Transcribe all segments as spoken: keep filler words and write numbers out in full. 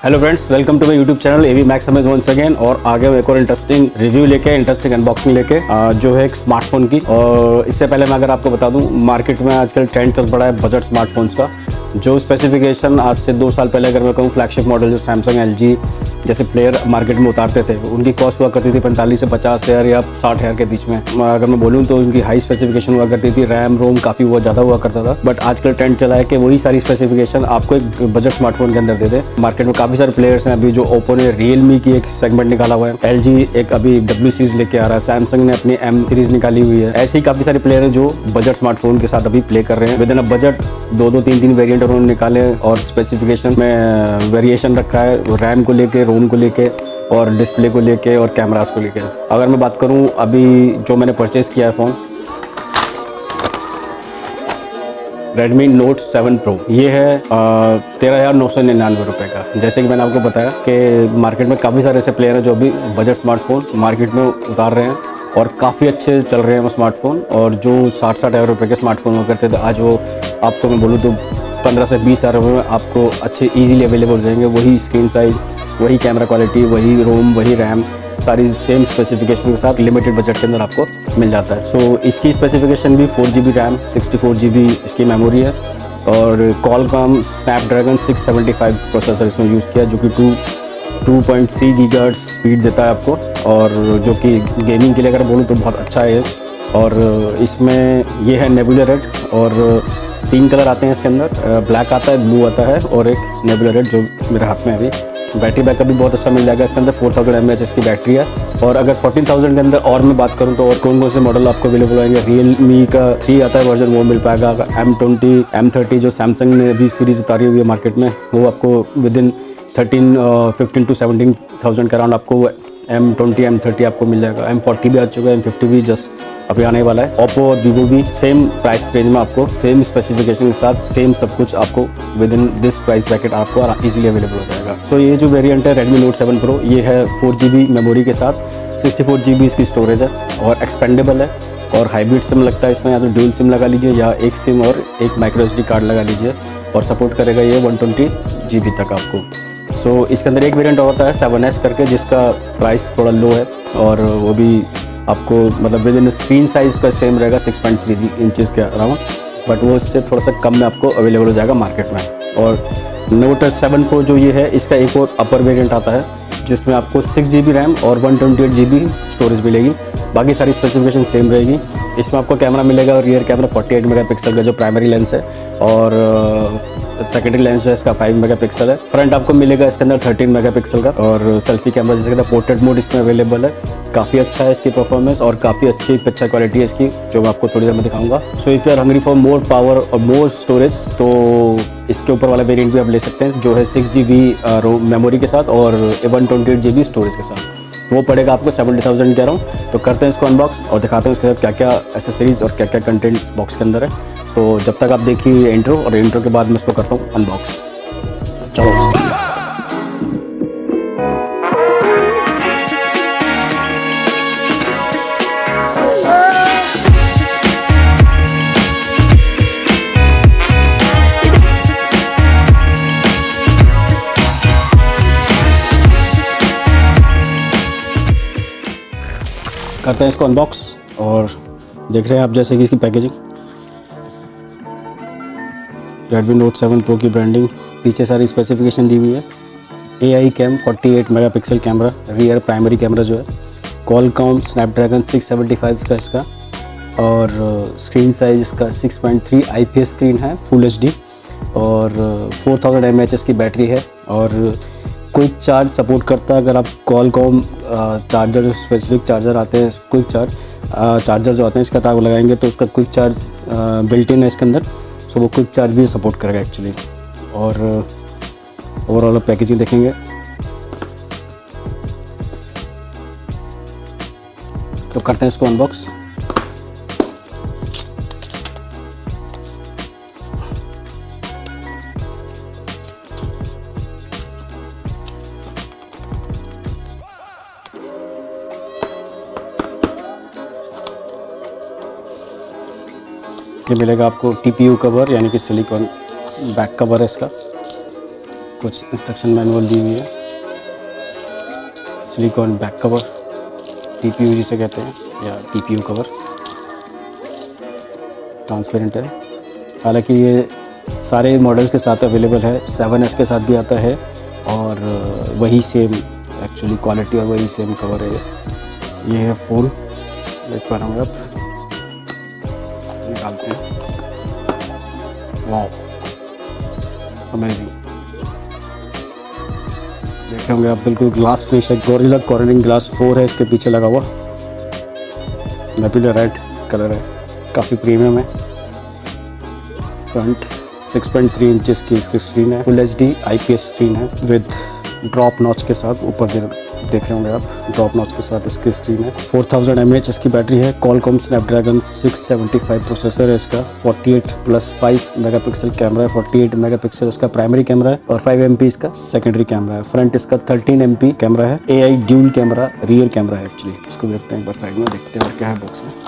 Hello friends, welcome to my YouTube channel AV max image once again. और आगे एक और इंटरेस्टिंग रिव्यू लेके, इंटरेस्टिंग अनबॉक्सिंग लेके जो है एक स्मार्टफोन की। और इससे पहले मैं अगर आपको बता दूं, मार्केट में आजकल ट्रेंड चल पड़ा है बजट स्मार्टफोन्स का। जो स्पेसिफिकेशन आज से दो साल पहले अगर मैं कहूँ फ्लैगशिप मॉडल जो सैमसंग एल जी जैसे प्लेयर मार्केट में उतारते थे, उनकी कॉस्ट हुआ करती थी पैंतालीस से पचास हज़ार या साठ हज़ार के बीच में। अगर मैं बोलूँ तो उनकी हाई स्पेसिफिकेशन हुआ करती थी, रैम रोम काफ़ी हुआ ज़्यादा हुआ करता था। बट आजकल ट्रेंड चला है कि वही सारी स्पेसिफिकेशन आपको एक बजट स्मार्टफोन के अंदर दे दे। मार्केट में काफ़ी सारे प्लेयर्स हैं अभी, जो ओप्पो ने रियलमी की एक सेगमेंट निकाला हुआ है, एल जी एक अभी डब्ल्यू सीरीज लेके आ रहा है, सैमसंग ने अपनी एम सीरीज निकाली हुई है। ऐसे ही काफ़ी सारे प्लेयर हैं जो बजट स्मार्टफोन के साथ अभी प्ले कर रहे हैं। विद इन अ बजट दो दो तीन तीन वेरिएंट उन्होंने निकाले और स्पेसिफिकेशन में वेरिएशन रखा है, रैम को लेके, रोम को लेके और डिस्प्ले को लेके और कैमरास को लेके। अगर मैं बात करूं अभी जो मैंने परचेज़ किया है phone, Redmi Note seven Pro, ये है तेरह हज़ार नौ सौ निन्यानवे रुपये का। जैसे कि मैंने आपको बताया कि मार्केट में काफ़ी सारे ऐसे प्लेयर हैं जो अभी बजट स्मार्टफोन मार्केट में उतार रहे हैं और काफ़ी अच्छे चल रहे हैं वो स्मार्टफोन। और जो साठ साठ हज़ार रुपये के स्मार्टफोन हुआ करते थे, आज वो आपको मैं बोलूँ तो पंद्रह से बीस हज़ार रुपये में आपको अच्छे ईजीली अवेलेबल हो जाएंगे। वही स्क्रीन साइज़, वही कैमरा क्वालिटी, वही रोम, वही रैम, सारी सेम स्पेसिफिकेशन के साथ लिमिटेड बजट के अंदर आपको मिल जाता है। सो so, इसकी स्पेसिफिकेशन भी four G B RAM, sixty four G B इसकी मेमोरी है और Qualcomm Snapdragon six seventy five processor इसमें यूज़ किया, जो कि two two point three gigahertz speed देता है आपको, और जो कि गेमिंग के लिए अगर बोलूँ तो बहुत अच्छा है। और इसमें ये है नेबुला रेड, और तीन कलर आते हैं इसके अंदर, ब्लैक आता है, ब्लू आता है और एक नेबुला रेड जो मेरे हाथ में अभी। बैटरी बैकअप भी बहुत अच्छा मिल जाएगा इसके अंदर, फोर थाउजेंड एम एच इसकी बैटरी है। और अगर फोर्टीन थाउजेंड के अंदर और मैं बात करूं तो और कौन कौन से मॉडल आपको अवेलेबल आएंगे, रियलमी का थ्री आता है वर्जन, वो मिल पाएगा। एम ट्वेंटी, एम थर्टी जो सैमसंग ने अभी सीरीज़ उतारी हुई है मार्केट में, वो आपको within thirteen fifteen to seventeen thousand के अराउंड आपको एम ट्वेंटी, एम थर्टी आपको मिल जाएगा। एम फोर्टी भी आ चुका है, एम फिफ्टी भी जस्ट अभी आने वाला है। ओप्पो और वीवो भी सेम प्राइस रेंज में आपको सेम स्पेसिफिकेशन के साथ सेम सब कुछ आपको within this price bracket आपको इजीली अवेलेबल हो जाएगा। सो so, ये जो वेरिएंट है Redmi Note सेवन Pro, ये है फोर जी बी मेमोरी के साथ, सिक्सटी फोर जी बी इसकी स्टोरेज है और एक्सपेंडेबल है। और हाइब्रिड सिम लगता है इसमें, या तो ड्यूल सिम लगा लीजिए या एक सिम और एक माइक्रो एस डी कार्ड लगा लीजिए, और सपोर्ट करेगा ये वन ट्वेंटी जी बी तक आपको। सो so, इसके अंदर एक वेरिएंट और होता है सेवन एस करके, जिसका प्राइस थोड़ा लो है और वो भी आपको मतलब विद इन स्क्रीन साइज़ का सेम रहेगा, सिक्स पॉइंट थ्री इंचज़ के अराउंड, बट वो इससे थोड़ा सा कम में आपको अवेलेबल हो जाएगा मार्केट में। और Note सेवन Pro जो ये है, इसका एक और अपर वेरिएंट आता है जिसमें आपको सिक्स जी बी रैम और one twenty eight G B storage मिलेगी। बाकी सारी स्पेसिफिकेशन सेम रहेगी। इसमें आपको कैमरा मिलेगा और rear camera forty eight megapixel का जो प्राइमरी लेंस है, और सेकेंडरी लेंस जो है इसका फाइव मेगापिक्सल है। फ्रंट आपको मिलेगा इसके अंदर थर्टीन मेगापिक्सल का, और सेल्फी कैमरा जिसके अंदर पोर्ट्रेट मोड इसमें अवेलेबल है। काफ़ी अच्छा है इसकी परफॉर्मेंस और काफ़ी अच्छी पिक्चर क्वालिटी है इसकी, जो मैं आपको थोड़ी देर में दिखाऊंगा। So if you are hungry for more power और मोर स्टोरेज, तो इसके ऊपर वाला वेरिएंट भी आप ले सकते हैं, जो है सिक्स जी बी मेमोरी के साथ और one twenty eight G B storage के साथ। वो पड़ेगा आपको सेवेंटी थाउजेंड कह रहा हूँ। तो करते हैं इसको अनबॉक्स और दिखाते हैं इसके साथ क्या क्या एसेसरीज और क्या क्या कंटेंट इस बॉक्स के अंदर है। तो जब तक आप देखिए इंट्रो, और इंट्रो के बाद मैं इसको करता हूँ अनबॉक्स। चलो करते हैं इसको अनबॉक्स। और देख रहे हैं आप जैसे कि इसकी packaging, Redmi Note seven Pro की ब्रांडिंग, पीछे सारी स्पेसिफिकेशन दी हुई है। A I cam forty eight megapixel camera, rear primary camera जो है, Qualcomm Snapdragon six seventy five का इसका, और स्क्रीन साइज इसका six point three I P S screen है, फुल एच डी, और फोर थाउजेंड एम एच की battery है। और क्विक चार्ज सपोर्ट करता है। अगर आप Qualcomm चार्जर जो स्पेसिफिक चार्जर आते हैं, क्विक चार्ज चार्जर जो आते हैं इसका तार लगाएंगे तो उसका क्विक चार्ज बिल्ट इन है इसके अंदर, सो वो क्विक चार्ज भी सपोर्ट करेगा एक्चुअली। और ओवरऑल पैकेजिंग देखेंगे तो करते हैं इसको अनबॉक्स। ये मिलेगा आपको टी पी यू कवर, यानी कि सिलिकॉन बैक कवर है इसका। कुछ इंस्ट्रक्शन मैनुअल दी हुई है। सिलिकॉन बैक कवर, टीपीयू जिसे कहते हैं, या टीपीयू कवर, ट्रांसपेरेंट है। हालांकि ये सारे मॉडल्स के साथ अवेलेबल है, सेवन एस के साथ भी आता है और वही सेम एक्चुअली क्वालिटी और वही सेम कवर है। ये है फ़ोन, देख पा रहे होंगे आप, निकालते हैं। वाह, अमेजिंग, देख रहे होंगे आप, बिल्कुल ग्लास फिनिश है। गोरिल्ला कॉर्निंग ग्लास फोर है इसके पीछे लगा हुआ, नेपिला रेड कलर है, काफ़ी प्रीमियम है। Front six point three inches की इसकी स्क्रीन है, full H D I P S screen है विद ड्रॉप नॉच के साथ। ऊपर देख रहे होंगे आप, ड्रॉप नॉच के साथ इसकी स्क्रीन है। फोर थाउजेंड एम एच इसकी बैटरी है। Qualcomm Snapdragon six seventy five processor है इसका। Forty eight plus five megapixel camera है। फोर्टी एट मेगापिक्सल इसका प्राइमरी कैमरा है और फाइव एम पी इसका सेकेंडरी कैमरा है। फ्रंट इसका थर्टीन एम पी कैमरा है। A I dual camera rear camera है एक्चुअली। इसको भी रखते हैं एक बार साइड में, देखते हैं और क्या है बॉक्स में।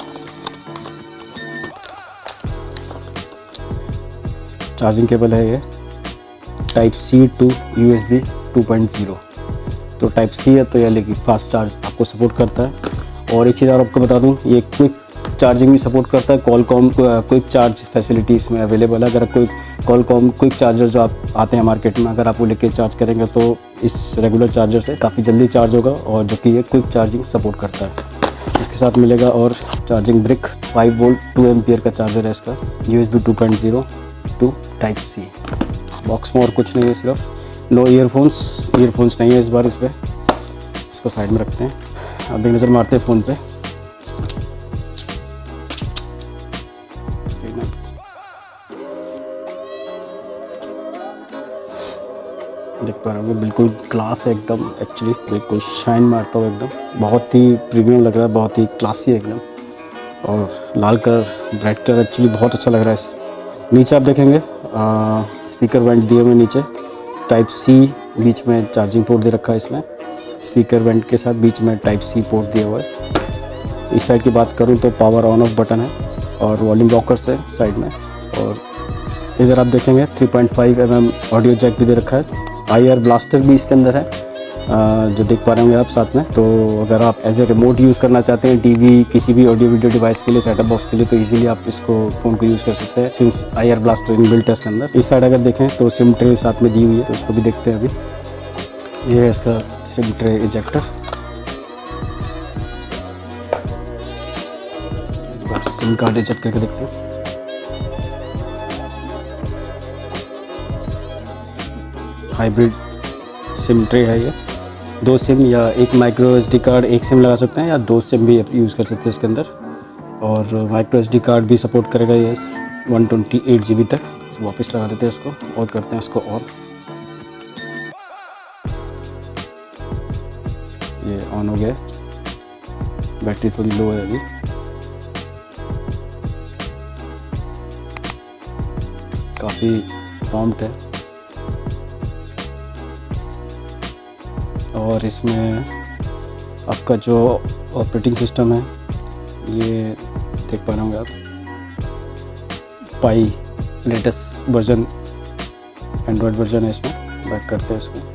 चार्जिंग केबल है ये, type C to U S B two point zero. तो टाइप सी है तो ये लेकिन फास्ट चार्ज आपको सपोर्ट करता है। और एक चीज़ और आपको बता दूं, ये क्विक चार्जिंग भी सपोर्ट करता है। कॉलकॉम क्विक चार्ज फैसिलिटी इसमें अवेलेबल है। अगर कोई कॉलकॉम क्विक चार्जर जो आप आते हैं मार्केट में, अगर आप वो लेके चार्ज करेंगे तो इस रेगुलर चार्जर से काफ़ी जल्दी चार्ज होगा, और जो कि ये क्विक चार्जिंग सपोर्ट करता है। इसके साथ मिलेगा और charging brick, five volt two ampere का चार्जर है इसका, U S B two point zero to type C. Box में और कुछ नहीं है, सिर्फ नो ईयरफोन्स ईयरफोन्स नहीं है इस बार इस पर। इसको साइड में रखते हैं, अब एक नज़र मारते हैं फ़ोन पे। देख पा रहे होंगे, बिल्कुल ग्लास है एकदम, एक्चुअली बिल्कुल शाइन मारता हुआ एकदम, बहुत ही प्रीमियम लग रहा है, बहुत ही क्लासी है एकदम। और लाल कलर, ब्राइट कलर एक्चुअली बहुत अच्छा लग रहा है। नीचे आप देखेंगे स्पीकर वेंट दिए हुए नीचे, टाइप सी बीच में चार्जिंग पोर्ट दे रखा है इसमें, स्पीकर वेंट के साथ बीच में टाइप सी पोर्ट दिया हुआ है। इस साइड की बात करूं तो पावर ऑन ऑफ बटन है और वॉल्यूम रॉकर्स है साइड में। और इधर आप देखेंगे three point five M M audio jack भी दे रखा है। आई आर ब्लास्टर भी इसके अंदर है, जो देख पा रहे होंगे आप साथ में। तो अगर आप एज ए रिमोट यूज़ करना चाहते हैं टीवी, किसी भी ऑडियो वीडियो डिवाइस के लिए, सेटअप बॉक्स के लिए, तो इजीली आप इसको फ़ोन को यूज़ कर सकते हैं, since I R blaster inbuilt है इसके अंदर। इस साइड अगर देखें तो सिम ट्रे साथ में दी हुई है, तो उसको भी देखते हैं अभी। ये है इसका सिम ट्रे इजेक्टर। बस सिम कार्ड इजेक्ट करके देखते हैं। हाइब्रिड सिम ट्रे है ये, दो सिम या एक माइक्रो एस डी कार्ड, एक सिम लगा सकते हैं, या दो सिम भी यूज़ कर सकते हैं इसके अंदर। और माइक्रो एस डी कार्ड भी सपोर्ट करेगा ये one twenty eight G B तक। तो वापस लगा देते हैं इसको और करते हैं इसको ऑन। ये ऑन हो गया, बैटरी थोड़ी लो है अभी। काफ़ी प्रॉम्प्ट है और इसमें आपका जो ऑपरेटिंग सिस्टम है ये देख पा रहे होंगे आप, Pie latest version Android version है इसमें। बैक करते हैं इसको।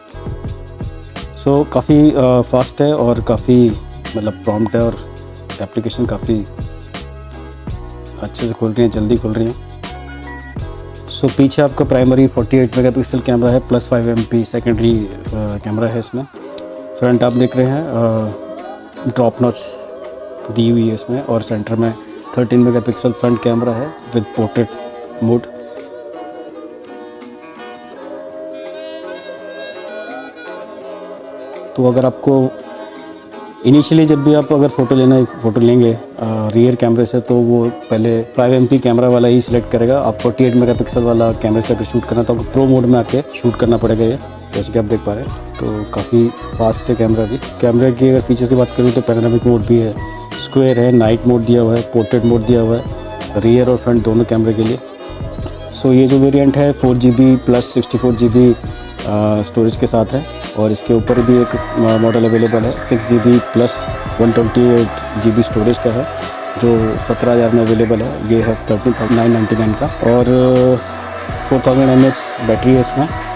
सो so, काफ़ी फास्ट है और काफ़ी मतलब प्रॉम्प्ट है, और एप्लीकेशन काफ़ी अच्छे से खुल रही हैं, जल्दी खुल रही हैं। सो so, पीछे आपका primary forty eight megapixel camera है, plus five M P secondary camera है इसमें। फ्रंट आप देख रहे हैं ड्रॉप नॉच दी हुई है इसमें, और सेंटर में थर्टीन मेगापिक्सल फ्रंट कैमरा है विद पोर्ट्रेट मोड। तो अगर आपको इनिशियली जब भी आप अगर फ़ोटो लेना फ़ोटो लेंगे रियर कैमरे से, तो वो पहले फाइव एम पी कैमरा वाला ही सिलेक्ट करेगा। आप फोर्टी एट मेगापिक्सल वाला कैमरे से अगर शूट करना तो आपको प्रो मोड में आके शूट करना पड़ेगा ये, जैसे कि आप देख पा रहे हैं। तो काफ़ी फास्ट है कैमरा भी। कैमरे की अगर फीचर्स की बात करूँ तो पैनोरामिक मोड भी है, स्क्वायर है, नाइट मोड दिया हुआ है, पोर्ट्रेट मोड दिया हुआ है रियर और फ्रंट दोनों कैमरे के लिए। सो ये जो वेरिएंट है four G B plus sixty four G B storage के साथ है, और इसके ऊपर भी एक मॉडल अवेलेबल है six G B plus one twenty eight G B storage का है, जो सत्रह हज़ार में अवेलेबल है। ये है thirteen thousand nine ninety nine का, और four thousand M H battery है इसमें।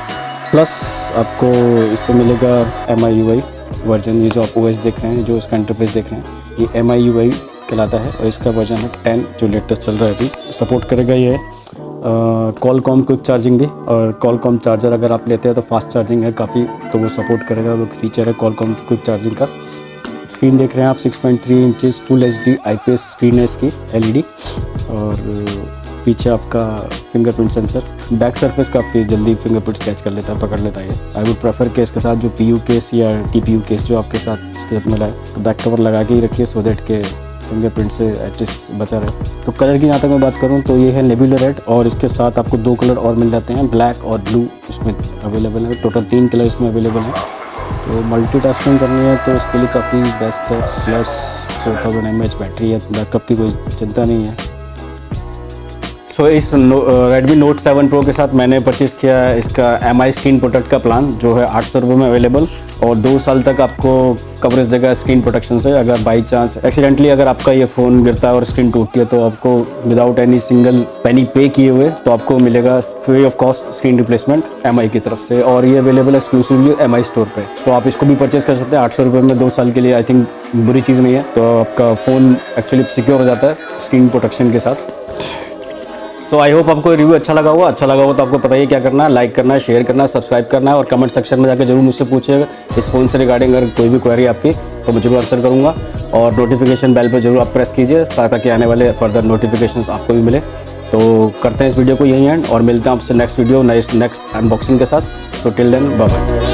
प्लस आपको इस पर मिलेगा M I U I version. ये जो आप ओ एस देख रहे हैं, जो इसका इंटरफेस देख रहे हैं, ये एम आई यू आई कहलाता है और इसका वर्जन है टेन जो लेटेस्ट चल रहा है अभी। सपोर्ट करेगा ये कॉलकॉम क्विक चार्जिंग भी, और कॉलकॉम चार्जर अगर आप लेते हैं तो फास्ट चार्जिंग है काफ़ी, तो वो सपोर्ट करेगा। वो फीचर है कॉलकॉम क्विक चार्जिंग का। स्क्रीन देख रहे हैं आप six point three inches full H D I P S screen है इसकी एल ई डी, और पीछे आपका फिंगरप्रिंट सेंसर। बैक सरफेस काफ़ी जल्दी फिंगरप्रिंट कैच कर लेता है, पकड़ लेता है। आई वुड प्रेफर के इसके साथ जो पी यू केस या टी पी यू केस जो आपके साथ इसके साथ मिला है, तो बैक कवर लगा के ही रखिए सो दैट के फिंगरप्रिंट से एटलीस्ट बचा रहे। तो कलर की यहाँ तक मैं बात करूँ तो ये है नेबुला रेड, और इसके साथ आपको दो कलर और मिल जाते हैं, ब्लैक और ब्लू इसमें अवेलेबल है। टोटल तीन कलर इसमें अवेलेबल हैं। तो मल्टीटास्किंग करनी है तो इसके लिए काफ़ी बेस्ट है। Plus four thousand M H battery है, बैकअप की कोई चिंता नहीं है। सो so, इस रेडमी नोट सेवन प्रो के साथ मैंने परचेज़ किया है इसका एम आई स्क्रीन प्रोटेक्ट का प्लान, जो है आठ सौ रुपये में अवेलेबल, और दो साल तक आपको कवरेज देगा स्क्रीन प्रोटेक्शन से। अगर बाई चांस एक्सीडेंटली अगर आपका ये फ़ोन गिरता है और स्क्रीन टूटती है तो आपको विदाउट एनी सिंगल पेनी पे किए हुए तो आपको मिलेगा free of cost screen replacement M I की तरफ से, और ये अवेलेबल है एक्सक्लूसिवली एम आई स्टोर पे। सो so, आप इसको भी परचेज़ कर सकते हैं आठ सौ रुपये में दो साल के लिए। आई थिंक बुरी चीज़ नहीं है, तो आपका फ़ोन एक्चुअली सिक्योर हो जाता है स्क्रीन प्रोटेक्शन के साथ। सो आई होप आपको रिव्यू अच्छा लगा होगा। अच्छा लगा होगा तो आपको पता ही क्या करना है, लाइक करना है, शेयर करना है, सब्सक्राइब करना है, और कमेंट सेक्शन में जाकर जरूर मुझसे पूछिएगा इस फ़ोन से रिगार्डिंग अगर कोई भी क्वेरी आपकी, तो मैं जरूर आंसर करूँगा। और नोटिफिकेशन बेल पर जरूर आप प्रेस कीजिए ताकि आने वाले फर्दर नोटिफिकेशंस आपको भी मिले। तो करते हैं इस वीडियो को यहीं एंड, और मिलते हैं आपसे next video next next unboxing के साथ। So till then bye bye.